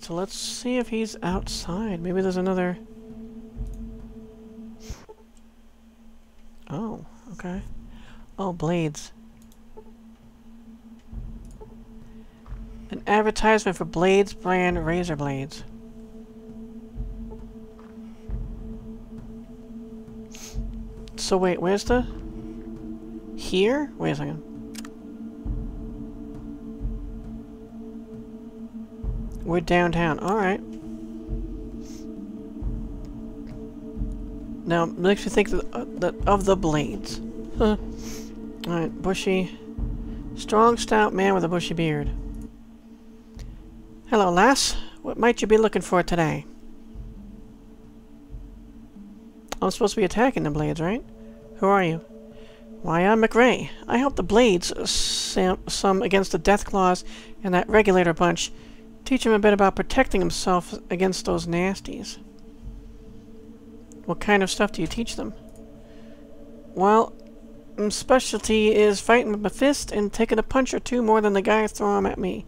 So let's see if he's outside. Maybe there's another... Oh, okay. Oh, blades. An advertisement for Blades brand razor blades. So wait, where's the... Here? Wait a second. We're downtown. Alright. Now, makes me think of the blades. Huh. Alright, bushy. Strong, stout man with a bushy beard. Hello, lass. What might you be looking for today? I'm supposed to be attacking the blades, right? Who are you? Why, I'm McRae. I help the blades some against the Deathclaws and that regulator bunch. Teach him a bit about protecting himself against those nasties. What kind of stuff do you teach them? Well, specialty is fighting with my fist and taking a punch or two more than the guys throw them at me.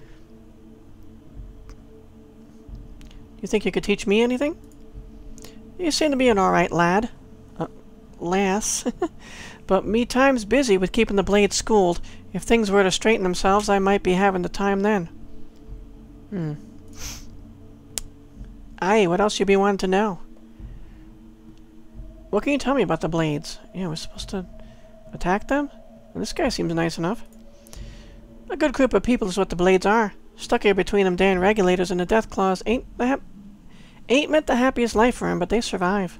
You think you could teach me anything? You seem to be an alright lad. Lass. But me time's busy with keeping the blades schooled. If things were to straighten themselves, I might be having the time then. Aye, what else you be wanting to know? What can you tell me about the blades? Yeah, we're supposed to attack them? Well, this guy seems nice enough. A good group of people is what the blades are. Stuck here between them damn regulators and the Deathclaws ain't meant the happiest life for 'em, but they survive.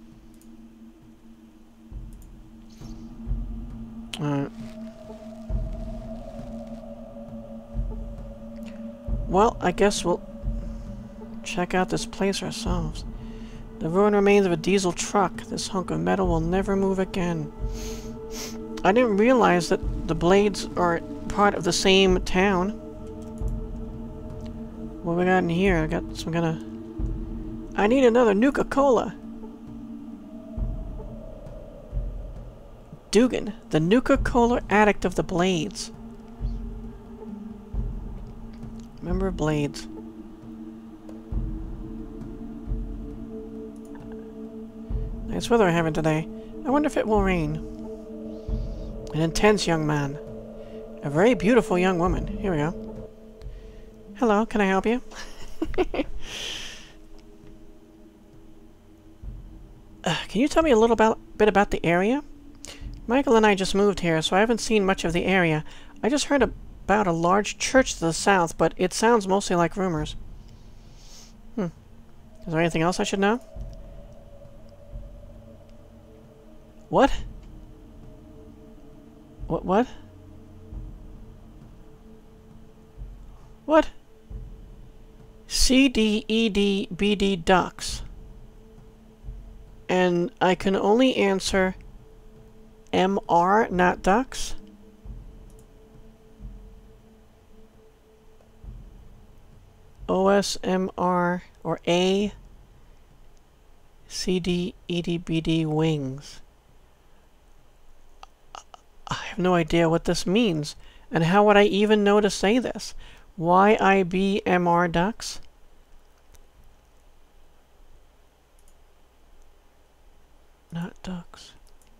Alright. Well, I guess we'll check out this place ourselves. The ruined remains of a diesel truck. This hunk of metal will never move again. I didn't realize that the blades are part of the same town. What we got in here? I got some kind of... I need another Nuka-Cola. Dugan, the Nuka-Cola addict of the blades. Member of Blades. Nice weather we're having today. I wonder if it will rain. An intense young man. A very beautiful young woman. Here we go. Hello, can I help you? Can you tell me a little bit about the area? Michael and I just moved here, so I haven't seen much of the area. I just heard about a large church to the south, but it sounds mostly like rumors. Is there anything else I should know? What? What? What? C-D-E-D-B-D ducks. And I can only answer M-R, not ducks? O-S-M-R or A C-D-E-D-B-D wings. I have no idea what this means. And how would I even know to say this? Y-I-B-M-R ducks? Not ducks.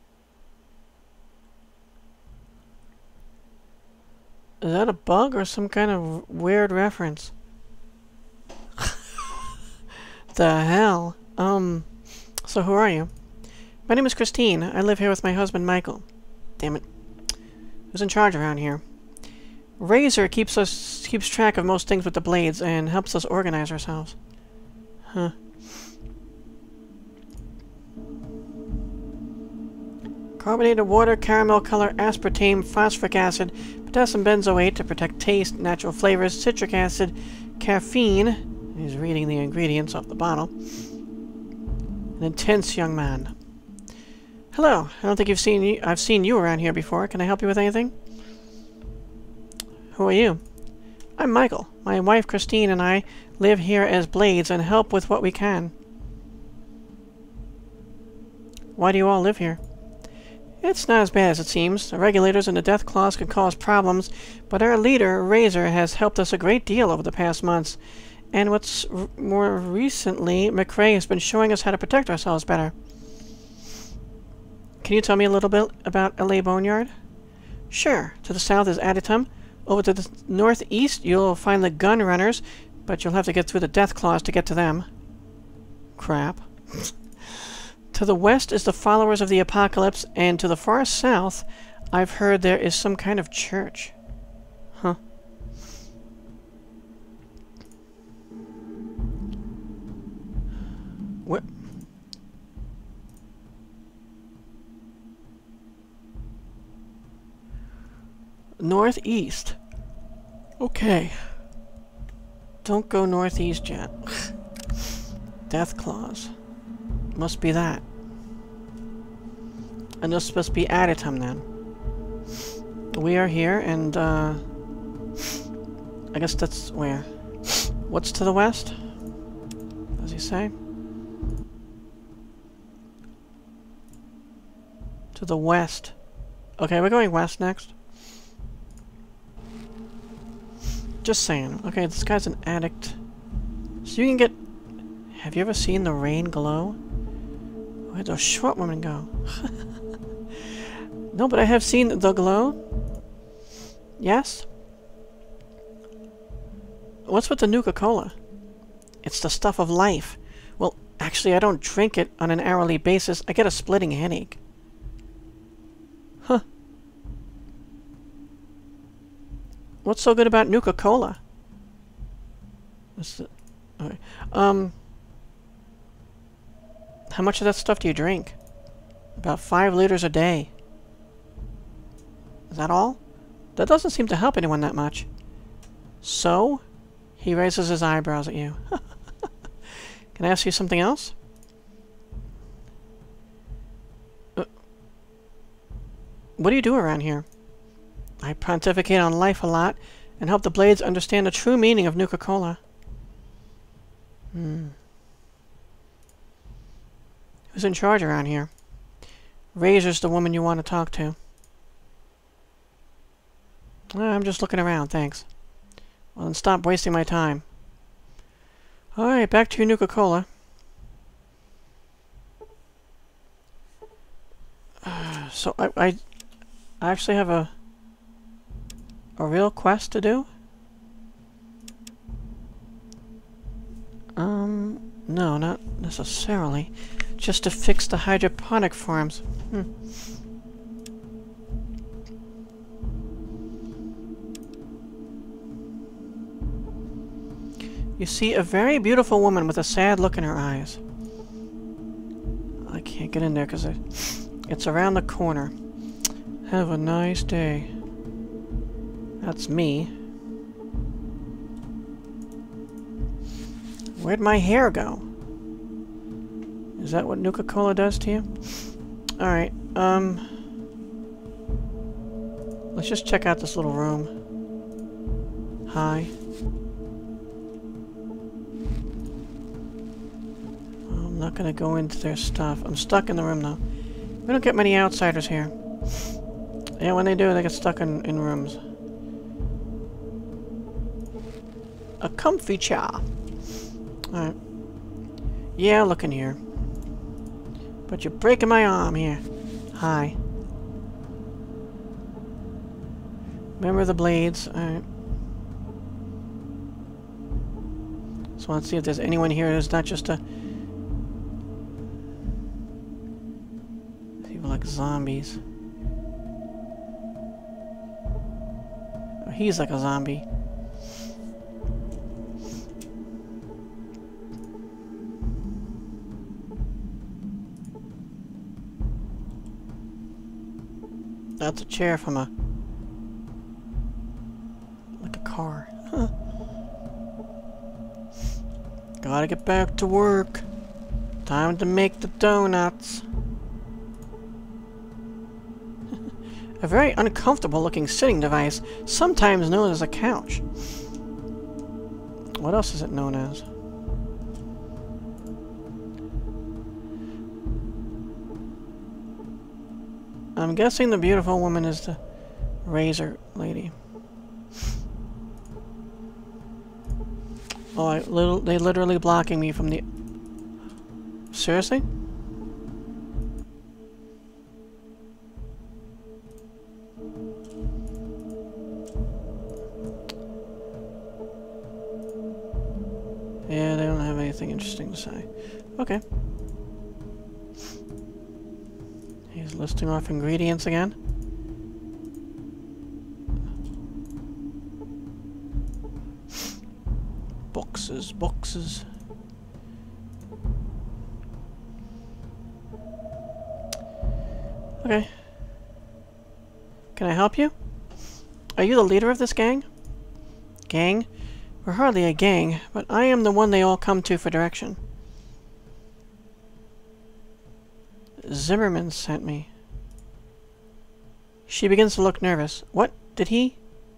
Is that a bug or some kind of weird reference? The hell? So who are you? My name is Christine. I live here with my husband, Michael. Damn it. Who's in charge around here? Razor keeps track of most things with the blades and helps us organize ourselves. Huh. Carbonated water, caramel color, aspartame, phosphoric acid, potassium benzoate to protect taste, natural flavors, citric acid, caffeine. He's reading the ingredients off the bottle. An intense young man. Hello. I don't think I've seen you around here before. Can I help you with anything? Who are you? I'm Michael. My wife Christine and I live here as blades and help with what we can. Why do you all live here? It's not as bad as it seems. The regulators and the Deathclaws can cause problems, but our leader, Razor, has helped us a great deal over the past months. And what's more recently, McRae has been showing us how to protect ourselves better. Can you tell me a little bit about LA Boneyard? Sure. To the south is Aditum. Over to the northeast, you'll find the gun runners, but you'll have to get through the death claws to get to them. Crap. To the west is the followers of the apocalypse, and to the far south, I've heard there is some kind of church. Huh. What? Northeast. Okay. Don't go northeast yet. Death claws. Must be that. And this is supposed to be Aditum then. We are here, and I guess that's where. What's to the west? Does he say? To the west. Okay, we're going west next. Just saying. Okay, this guy's an addict. So you can get... Have you ever seen the rain glow? Where'd the short woman go? No, but I have seen the glow. Yes? What's with the Nuka-Cola? It's the stuff of life. Well, actually, I don't drink it on an hourly basis. I get a splitting headache. Huh. What's so good about Nuka-Cola? Okay. How much of that stuff do you drink? About 5 liters a day. Is that all? That doesn't seem to help anyone that much. So? He raises his eyebrows at you. Can I ask you something else? What do you do around here? I pontificate on life a lot and help the Blades understand the true meaning of Nuka-Cola. Who's in charge around here? Razor's the woman you want to talk to. I'm just looking around, thanks. Well, then stop wasting my time. Alright, back to your Nuka-Cola. So, I actually have a real quest to do? No, not necessarily. Just to fix the hydroponic farms. You see a very beautiful woman with a sad look in her eyes. I can't get in there because it's around the corner. Have a nice day. That's me. Where'd my hair go? Is that what Nuka-Cola does to you? Alright, let's just check out this little room. Hi. I'm not gonna go into their stuff. I'm stuck in the room though. We don't get many outsiders here. Yeah, when they do, they get stuck in rooms. A comfy chair. Alright. Yeah, look in here. But you're breaking my arm here. Hi. Member of the Blades. Alright. Just want to see if there's anyone here who's not just a... People like zombies. Oh, he's like a zombie. That's a chair from a... like a car. Huh. Gotta get back to work. Time to make the donuts. A very uncomfortable looking sitting device, sometimes known as a couch. What else is it known as? I'm guessing the beautiful woman is the Razor lady. Oh, they literally blocking me from the... Seriously? Yeah, they don't have anything interesting to say. Okay. He's listing off ingredients again. Boxes, boxes. Okay. Can I help you? Are you the leader of this gang? Gang? We're hardly a gang, but I am the one they all come to for direction. Zimmerman sent me. She begins to look nervous. What? Did he?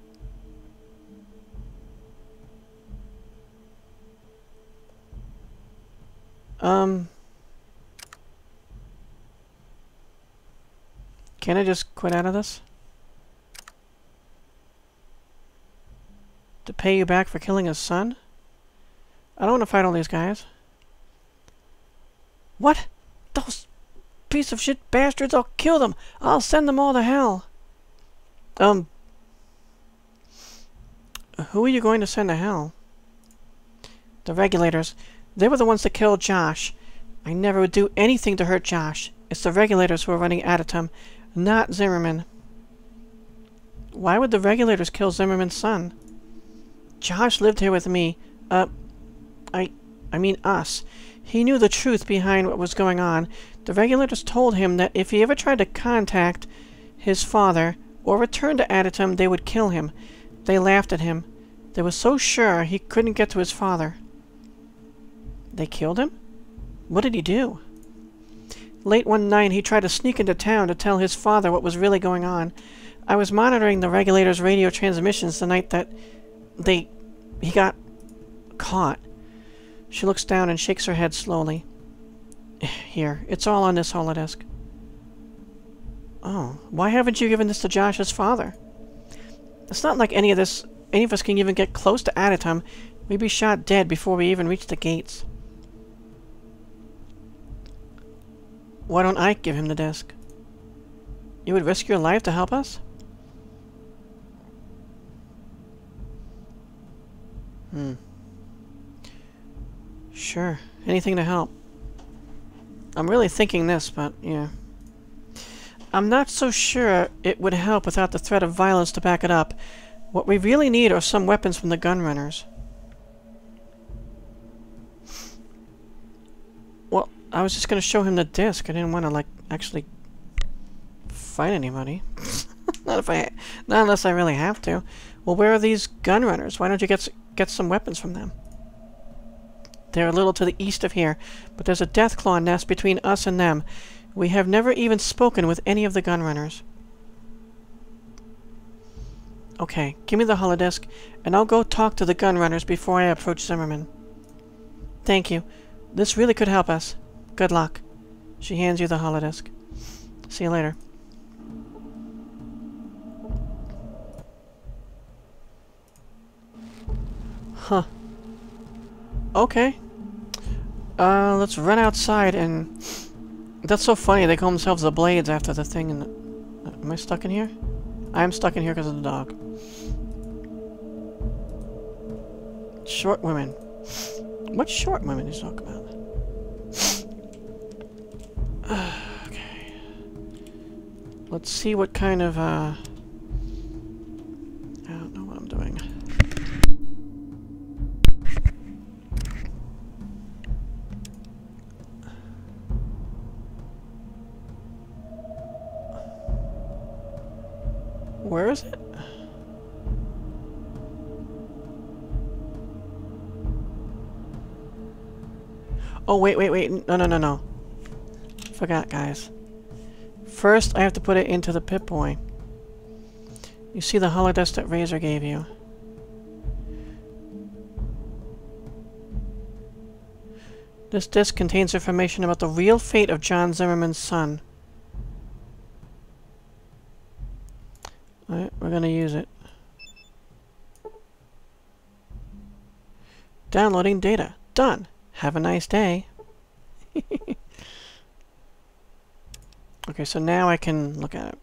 Can I just quit out of this? To pay you back for killing his son? I don't want to fight all these guys. What? Those piece of shit bastards! I'll kill them! I'll send them all to hell! Who are you going to send to hell? The regulators. They were the ones that killed Josh. I never would do anything to hurt Josh. It's the regulators who are running Adatum, not Zimmerman. Why would the regulators kill Zimmerman's son? Josh lived here with me. I mean us. He knew the truth behind what was going on. The regulators told him that if he ever tried to contact his father or return to Adatum, they would kill him. They laughed at him. They were so sure he couldn't get to his father. They killed him? What did he do? Late one night, he tried to sneak into town to tell his father what was really going on. I was monitoring the regulators' radio transmissions the night that he got caught. She looks down and shakes her head slowly. Here, it's all on this holodisk. Oh, why haven't you given this to Josh's father? It's not like any of us can even get close to Adatum. We'd be shot dead before we even reach the gates. Why don't I give him the disc? You would risk your life to help us? Sure. Anything to help. I'm really thinking this, but yeah. I'm not so sure it would help without the threat of violence to back it up. What we really need are some weapons from the gun runners. Well, I was just going to show him the disc. I didn't want to, like, actually fight anybody. Not unless I really have to. Well, where are these gun runners? Why don't you get some weapons from them? They're a little to the east of here, but there's a Deathclaw nest between us and them. We have never even spoken with any of the gun runners. Okay, give me the holodisk, and I'll go talk to the gun runners before I approach Zimmerman. Thank you. This really could help us. Good luck. She hands you the holodisk. See you later. Huh. Okay. Let's run outside and... That's so funny, they call themselves the Blades after the thing in the... Am I stuck in here? I am stuck in here because of the dog. Short women. What short women is talking about? Okay. Let's see what kind of, I don't know what I'm doing. Where is it? Oh, wait. No. Forgot, guys. First, I have to put it into the Pip-Boy. You see the holodesk that Razor gave you. This disc contains information about the real fate of John Zimmerman's son. Alright, we're gonna use it. Downloading data. Done. Have a nice day. Okay, so now I can look at it.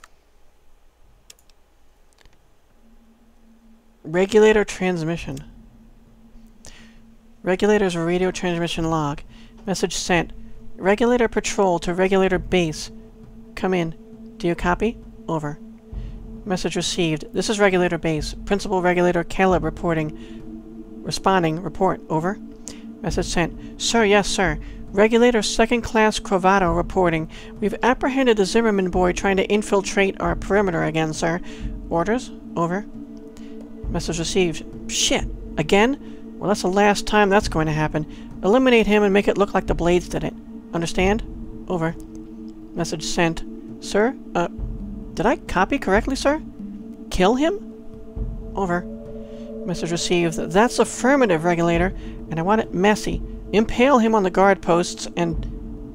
Regulator transmission. Regulator's radio transmission log. Message sent. Regulator patrol to regulator base. Come in. Do you copy? Over. Message received. This is regulator base. Principal regulator Caleb reporting. Responding. Report. Over. Message sent. Sir, yes, sir. Regulator second class Crovado reporting. We've apprehended the Zimmerman boy trying to infiltrate our perimeter again, sir. Orders? Over. Message received. Shit. Again? Well, that's the last time that's going to happen. Eliminate him and make it look like the Blades did it. Understand? Over. Message sent. Sir? Did I copy correctly, sir? Kill him? Over. Message received. That's affirmative, Regulator, and I want it messy. Impale him on the guard posts and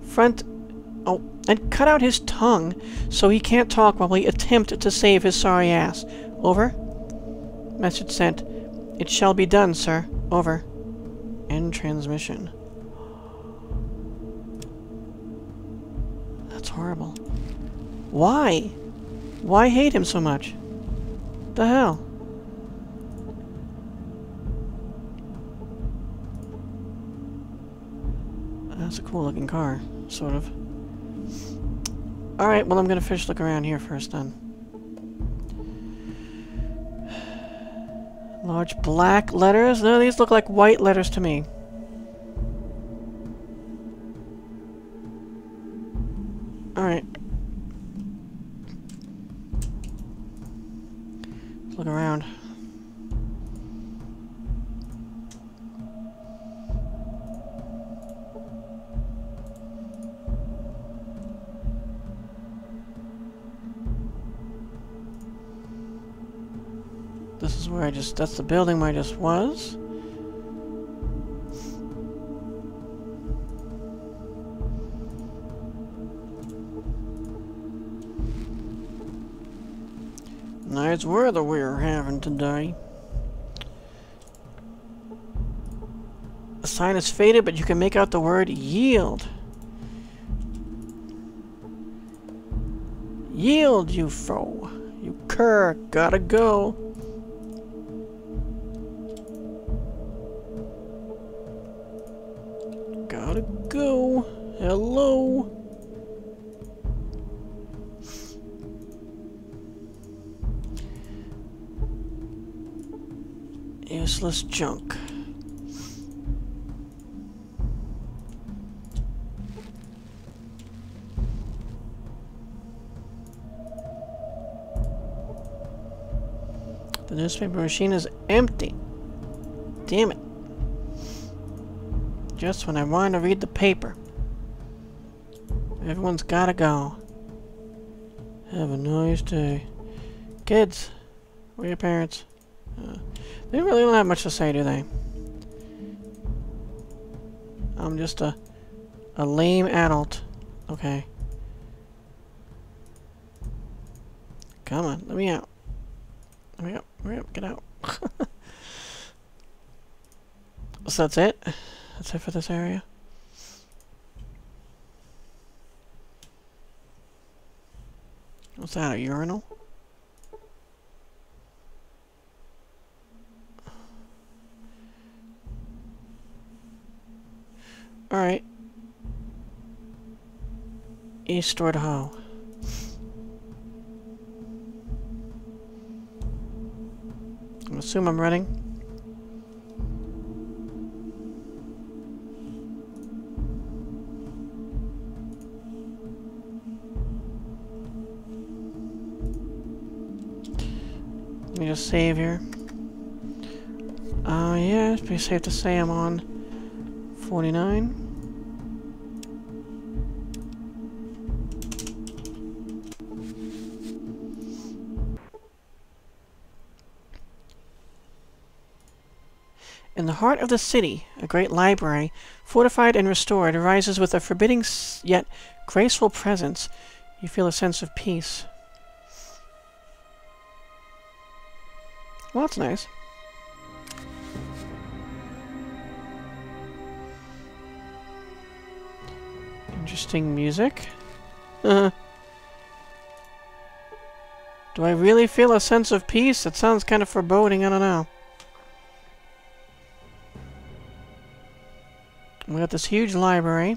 and cut out his tongue so he can't talk while we attempt to save his sorry ass. Over. Message sent. It shall be done, sir. Over. End transmission. That's horrible. Why? Why hate him so much? The hell? That's a cool looking car, sort of. Alright, well I'm gonna finish look around here first then. Large black letters? No, these look like white letters to me. Alright. Let's look around. This is where that's the building where I just was. Nice weather we're having today. The sign is faded, but you can make out the word yield. Yield, you foe. You cur, gotta go. Gotta go. Hello. Useless junk. The newspaper machine is empty. Damn it. Just when I wanted to read the paper. Everyone's gotta go. Have a nice day. Kids, where are your parents? They really don't have much to say, do they? I'm just a lame adult. Okay. Come on, let me out. Hurry up, hurry up, get out. So that's it? That's it for this area? What's that, a urinal? Alright. Eastward Ho. I assume I'm running. Let me just save here. Yeah, it's pretty safe to say I'm on 49. In the heart of the city, a great library, fortified and restored, rises with a forbidding yet graceful presence. You feel a sense of peace. Well, that's nice. interesting music. Do I really feel a sense of peace? It sounds kind of foreboding, I don't know. We got this huge library.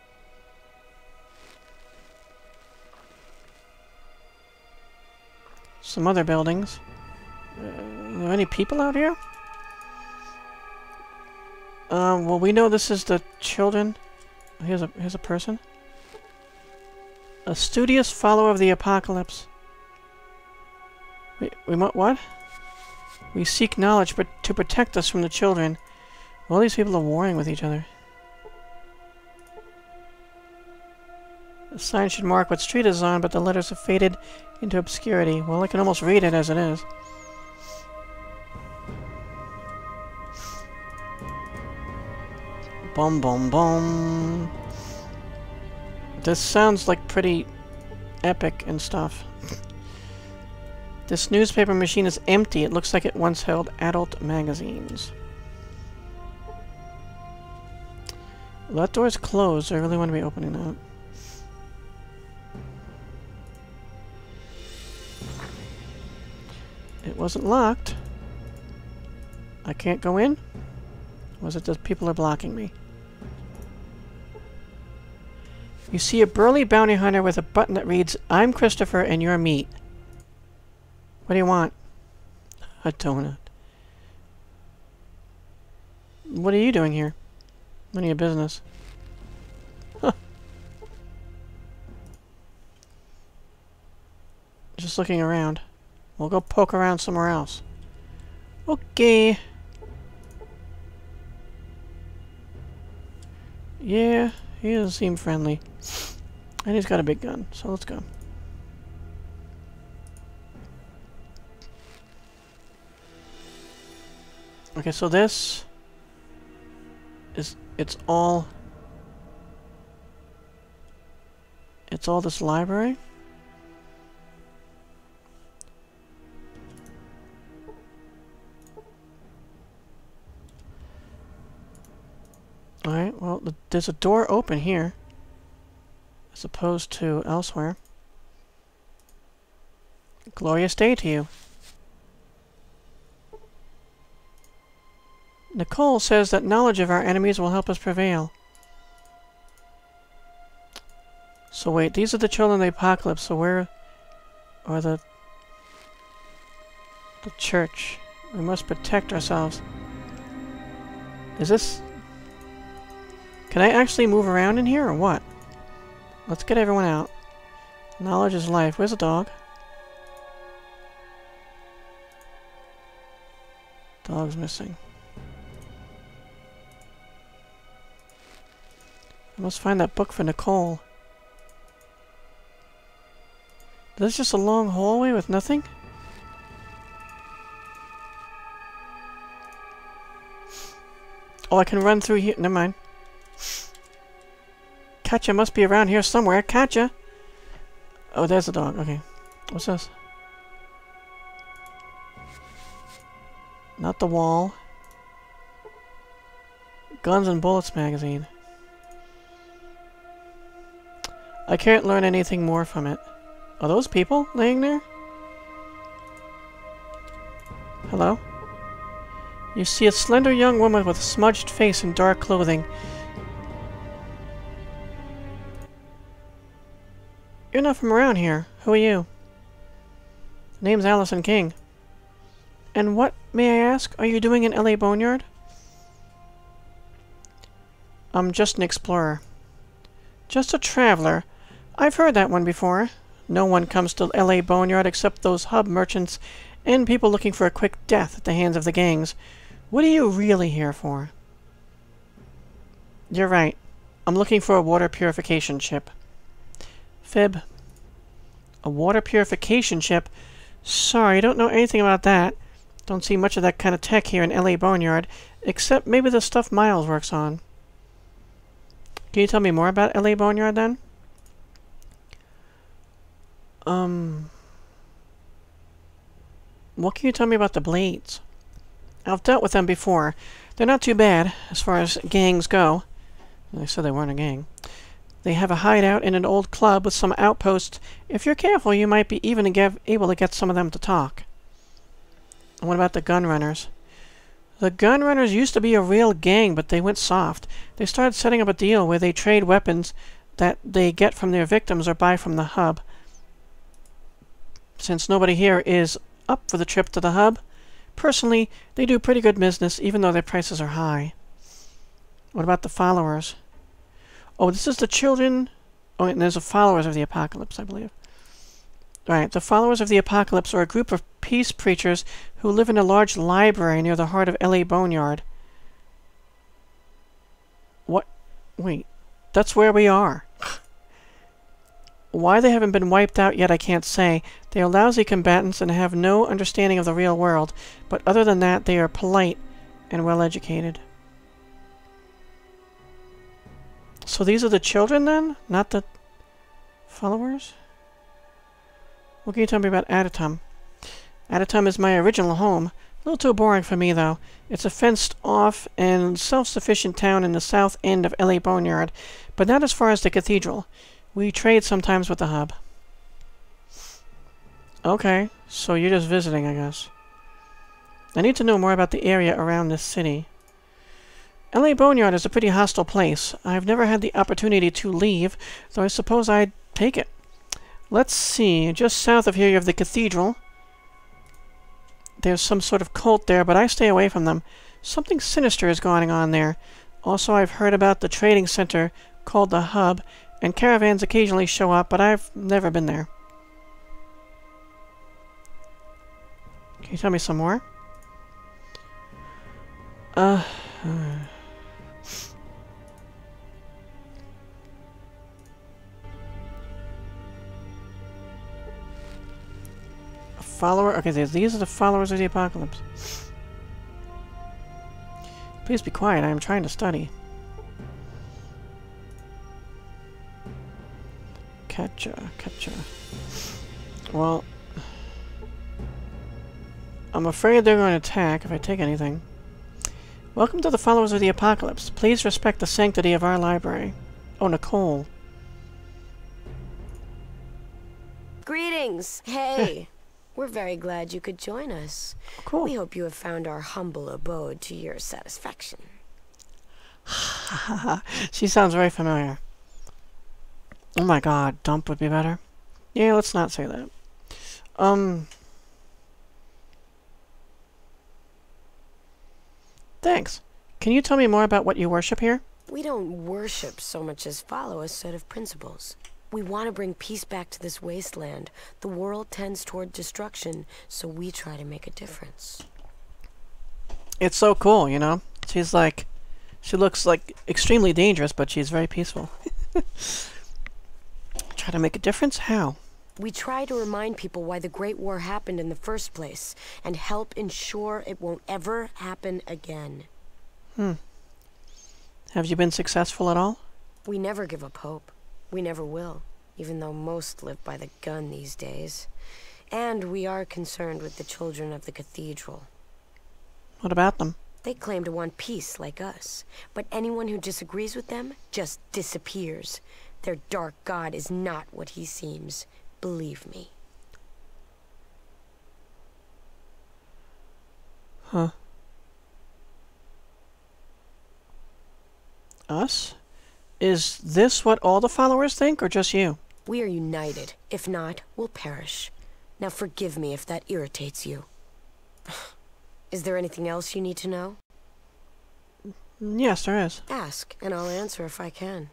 Some other buildings. Are there any people out here? Well, we know this is the children. Here's a person. A studious follower of the apocalypse. We what? We seek knowledge to protect us from the children. All these people are warring with each other. The sign should mark what street it is on, but the letters have faded into obscurity. Well, I can almost read it as it is. Bum bum bum. This sounds like pretty epic and stuff. This newspaper machine is empty. It looks like it once held adult magazines. Well, that door's closed. I really want to be opening that. It wasn't locked. I can't go in? Was it that people are blocking me? You see a burly bounty hunter with a button that reads, "I'm Christopher and you're meat." What do you want? A donut. What are you doing here? None of your business. Huh. Just looking around. We'll go poke around somewhere else. Okay. Yeah, he doesn't seem friendly. And he's got a big gun, so let's go. Okay, so this is it's all this library. Alright, well, there's a door open here, as opposed to elsewhere. Glorious day to you. Nicole says that knowledge of our enemies will help us prevail. So wait, these are the children of the apocalypse, so where are the church? We must protect ourselves. Is this... Can I actually move around in here, or what? Let's get everyone out. Knowledge is life. Where's the dog? Dog's missing. I must find that book for Nicole. Is this just a long hallway with nothing? Oh, I can run through here. Never mind. Katja must be around here somewhere. Katja! Oh, there's the dog. Okay. What's this? Not the wall. Guns and Bullets magazine. I can't learn anything more from it. Are those people laying there? Hello? You see a slender young woman with a smudged face and dark clothing. You're not from around here. Who are you? Name's Allison King. And what, may I ask, are you doing in L.A. Boneyard? I'm just an explorer. Just a traveler? I've heard that one before. No one comes to L.A. Boneyard except those hub merchants and people looking for a quick death at the hands of the gangs. What are you really here for? You're right. I'm looking for a water purification ship. Fib. A water purification ship? Sorry, I don't know anything about that. Don't see much of that kind of tech here in L.A. Boneyard, except maybe the stuff Miles works on. Can you tell me more about L.A. Boneyard, then? What can you tell me about the Blades? I've dealt with them before. They're not too bad, as far as gangs go. They said they weren't a gang. They have a hideout in an old club with some outposts. If you're careful, you might be even able to get some of them to talk. And what about the gun runners? The gun runners used to be a real gang, but they went soft. They started setting up a deal where they trade weapons that they get from their victims or buy from the hub. Since nobody here is up for the trip to the hub, personally, they do pretty good business, even though their prices are high. What about the followers? Oh, this is the children... Oh, and there's the followers of the apocalypse, I believe. Right, the followers of the apocalypse are a group of peace preachers who live in a large library near the heart of L.A. Boneyard. What? Wait, that's where we are. Why they haven't been wiped out yet, I can't say. They are lousy combatants and have no understanding of the real world, but other than that, they are polite and well-educated. So these are the children, then? Not the followers? What can you tell me about Aditum? Aditum is my original home. A little too boring for me, though. It's a fenced-off and self-sufficient town in the south end of L.A. Boneyard, but not as far as the cathedral. We trade sometimes with the hub. Okay, so you're just visiting, I guess. I need to know more about the area around this city. L.A. Boneyard is a pretty hostile place. I've never had the opportunity to leave, though I suppose I'd take it. Let's see, just south of here you have the cathedral. There's some sort of cult there, but I stay away from them. Something sinister is going on there. Also, I've heard about the trading center called the Hub, and caravans occasionally show up, but I've never been there. Can you tell me some more? Follower? Okay, these are the followers of the apocalypse. Please be quiet, I am trying to study. Catcha. Well, I'm afraid they're going to attack if I take anything. Welcome to the followers of the apocalypse. Please respect the sanctity of our library. Oh, Nicole. Greetings! Hey! We're very glad you could join us. Cool. We hope you have found our humble abode to your satisfaction. She sounds very familiar. Oh my god, dump would be better. Yeah, let's not say that. Thanks. Can you tell me more about what you worship here? We don't worship so much as follow a set of principles. We want to bring peace back to this wasteland. The world tends toward destruction, so we try to make a difference. It's so cool, you know? She looks like extremely dangerous, but she's very peaceful. Try to make a difference? How? We try to remind people why the Great War happened in the first place, and help ensure it won't ever happen again. Have you been successful at all? We never give up hope. We never will, even though most live by the gun these days. And we are concerned with the children of the cathedral. What about them? They claim to want peace like us, but anyone who disagrees with them just disappears. Their dark god is not what he seems. Believe me. Huh. Us? Is this what all the followers think, or just you? We are united. If not, we'll perish. Now forgive me if that irritates you. Is there anything else you need to know? Yes, there is. Ask, and I'll answer if I can.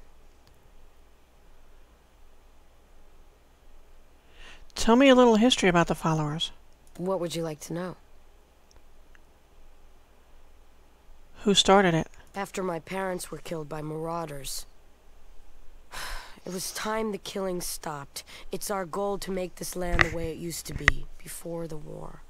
Tell me a little history about the followers. What would you like to know? Who started it? After my parents were killed by marauders. It was time the killing stopped. It's our goal to make this land the way it used to be, before the war.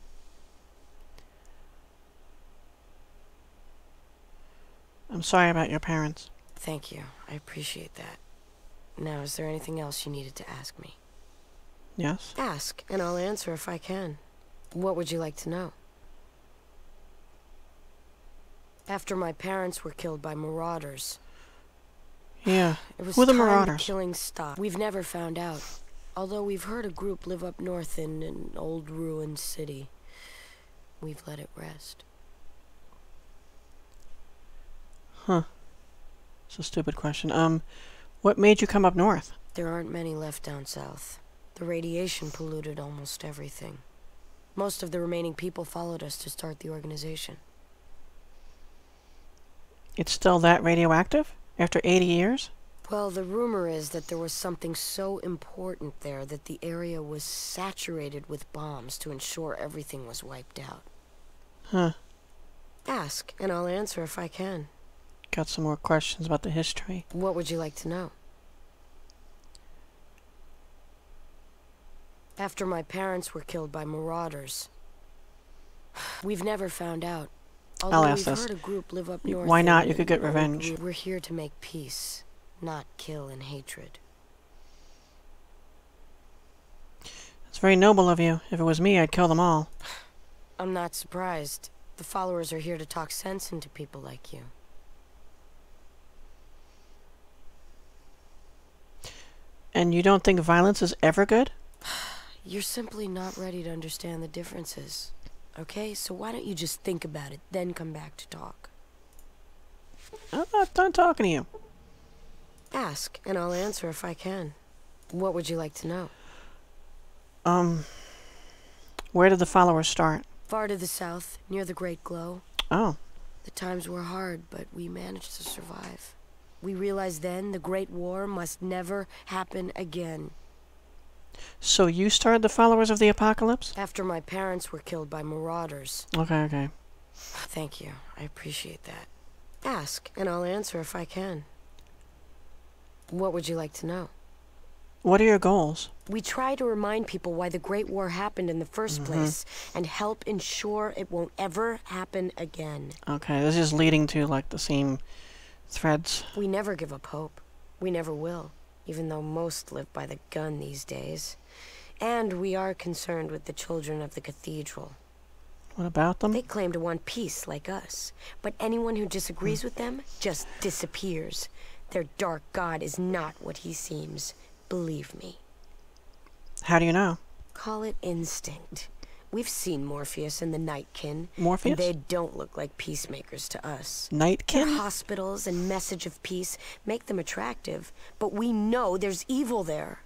I'm sorry about your parents. Thank you. I appreciate that. Now, is there anything else you needed to ask me? Yes? Ask, and I'll answer if I can. What would you like to know? After my parents were killed by marauders. Yeah. It was Who are the time Marauders? the killing stopped. We've never found out. Although we've heard a group live up north in an old ruined city. We've let it rest. Huh. It's a stupid question. What made you come up north? There aren't many left down south. The radiation polluted almost everything. Most of the remaining people followed us to start the organization. It's still that radioactive? After 80 years? Well, the rumor is that there was something so important there that the area was saturated with bombs to ensure everything was wiped out. Huh. Ask, and I'll answer if I can. Got some more questions about the history. What would you like to know? After my parents were killed by marauders. We've never found out. I'll ask we've this. heard a group live up north. Why not? in You could get an old revenge. We're here to make peace, not kill and hatred. It's very noble of you. If it was me, I'd kill them all. I'm not surprised. The followers are here to talk sense into people like you. And you don't think violence is ever good? You're simply not ready to understand the differences. Okay, so why don't you just think about it, then come back to talk? I'm not done talking to you. Ask, and I'll answer if I can. What would you like to know? Where did the followers start? Far to the south, near the Great Glow. Oh. The times were hard, but we managed to survive. We realized then the Great War must never happen again. So you started the followers of the apocalypse? After my parents were killed by marauders. Okay. Thank you. I appreciate that. Ask, and I'll answer if I can. What would you like to know? What are your goals? We try to remind people why the Great War happened in the first place, and help ensure it won't ever happen again. Okay, this is leading to, like, the same threads. We never give up hope. We never will, even though most live by the gun these days. And we are concerned with the children of the cathedral. What about them? They claim to want peace like us, but anyone who disagrees with them just disappears. Their dark god is not what he seems. Believe me. How do you know? Call it instinct. We've seen Morpheus and the Nightkin. Morpheus? And they don't look like peacemakers to us. Nightkin? Their hospitals and message of peace make them attractive, but we know there's evil there.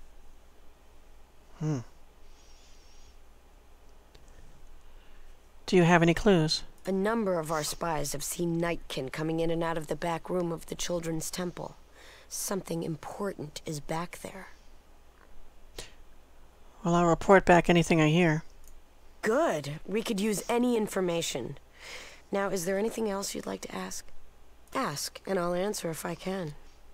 Do you have any clues? A number of our spies have seen Nightkin coming in and out of the back room of the Children's Temple. Something important is back there. Well, I'll report back anything I hear. Good. We could use any information. Now, is there anything else you'd like to ask? Ask, and I'll answer if I can.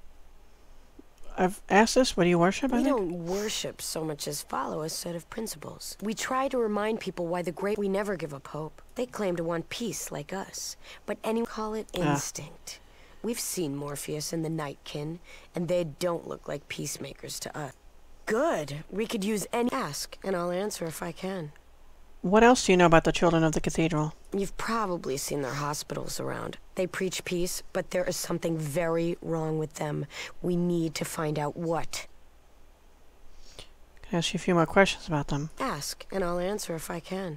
I've asked this. What do you worship, I We think? don't worship so much as follow a set of principles. We try to remind people why the great... We never give up hope. They claim to want peace like us, but any call it instinct. We've seen Morpheus and the Nightkin, and they don't look like peacemakers to us. Good. We could use any... Ask, and I'll answer if I can. What else do you know about the children of the cathedral? You've probably seen their hospitals around. They preach peace, but there is something very wrong with them. We need to find out what. Can I ask you a few more questions about them? Ask, and I'll answer if I can.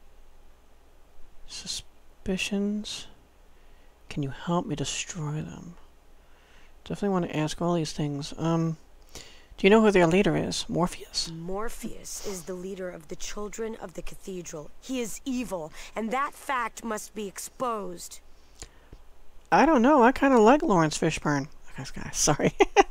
Suspicions? Can you help me destroy them? Definitely want to ask all these things. Do you know who their leader is? Morpheus? Morpheus is the leader of the children of the cathedral. He is evil, and that fact must be exposed. I don't know. I kind of like Lawrence Fishburne. Okay, sorry.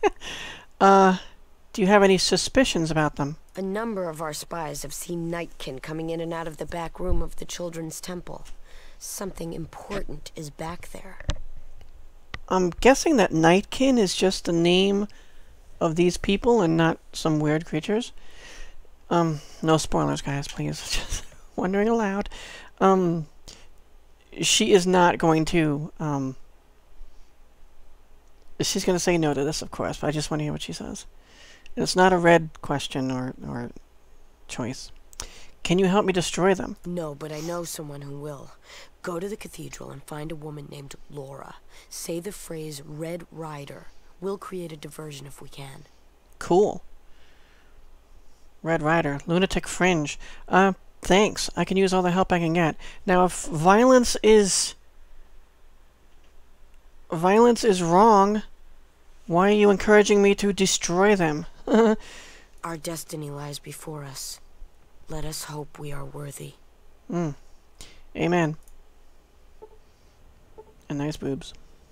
Do you have any suspicions about them? A number of our spies have seen Nightkin coming in and out of the back room of the Children's Temple. Something important is back there. I'm guessing that Nightkin is just the name of these people and not some weird creatures. No spoilers, guys, please. Just wondering aloud. She is not going to, she's going to say no to this, of course, but I just want to hear what she says. And it's not a red question or choice. Can you help me destroy them? No, but I know someone who will. Go to the cathedral and find a woman named Laura. Say the phrase Red Rider. We'll create a diversion if we can. Cool. Red Rider, Lunatic Fringe. Thanks. I can use all the help I can get. Now, if violence is wrong, why are you encouraging me to destroy them? Our destiny lies before us. Let us hope we are worthy. Amen. And nice boobs.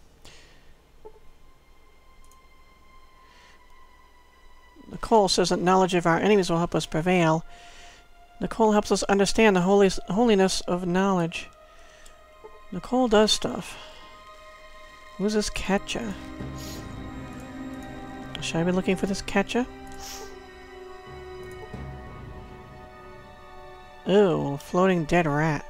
Nicole says that knowledge of our enemies will help us prevail. Nicole helps us understand the holiness of knowledge. Nicole does stuff. Who's this catcher? Should I be looking for this catcher? Ooh, floating dead rat.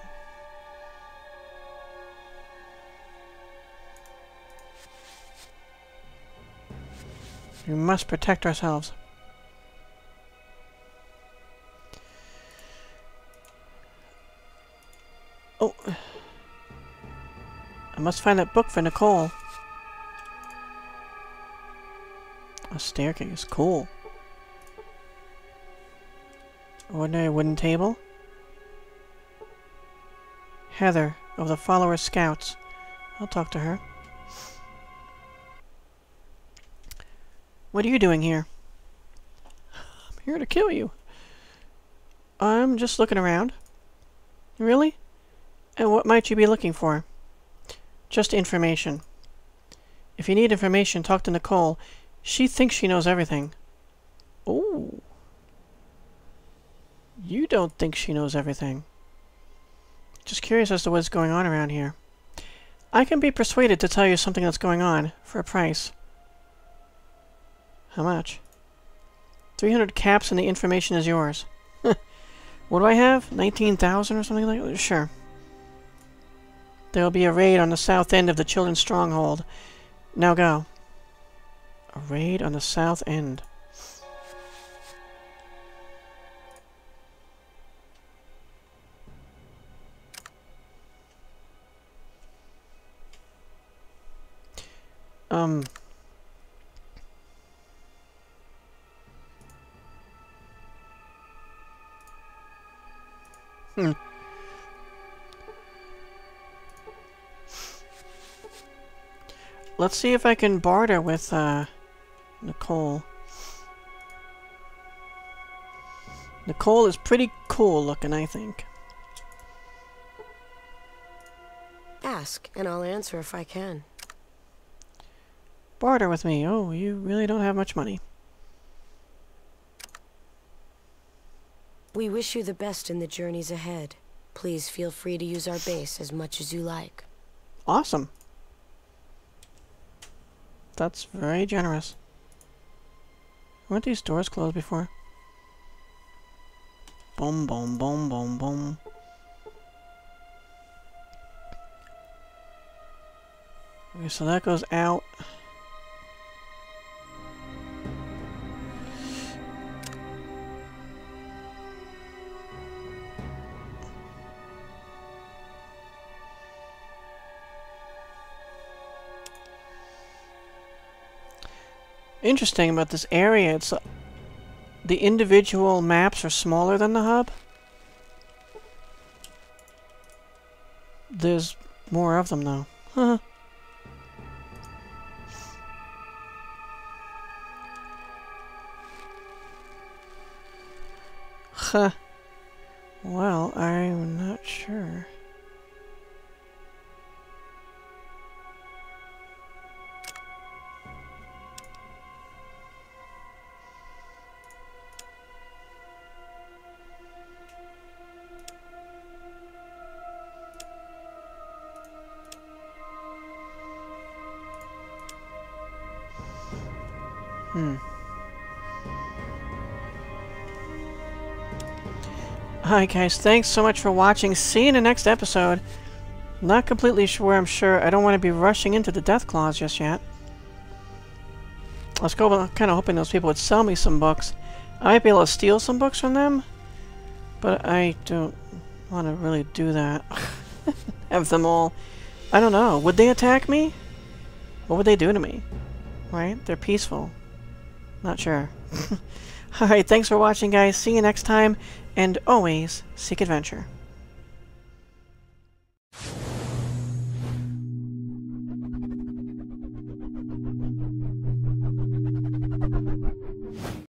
We must protect ourselves. Oh. I must find that book for Nicole. A staircase. Cool. Ordinary wooden table. Heather of the Follower Scouts. I'll talk to her. What are you doing here? I'm here to kill you. I'm just looking around. Really? And what might you be looking for? Just information. If you need information, talk to Nicole. She thinks she knows everything. Oh. You don't think she knows everything. Just curious as to what's going on around here. I can be persuaded to tell you something that's going on for a price. How much? 300 caps and the information is yours. What do I have? 19,000 or something like that? Sure. There will be a raid on the south end of the Children's Stronghold. Now go. A raid on the south end. Let's see if I can barter with, Nicole. Nicole is pretty cool looking, I think. Ask, and I'll answer if I can. Barter with me. Oh, you really don't have much money. We wish you the best in the journeys ahead. Please feel free to use our base as much as you like. Awesome. That's very generous. Weren't these doors closed before? Boom, boom, boom, boom, boom. Okay, so that goes out. Interesting about this area, it's the individual maps are smaller than the hub. There's more of them though. Huh. Huh. Well, I'm not sure. Alright guys, thanks so much for watching. See you in the next episode. Not completely sure, I'm sure. I don't want to be rushing into the Death Claws just yet. I was kind of hoping those people would sell me some books. I might be able to steal some books from them, but I don't want to really do that. Have them all... I don't know. Would they attack me? What would they do to me? right? They're peaceful. Not sure. Alright, thanks for watching, guys. See you next time, and always seek adventure.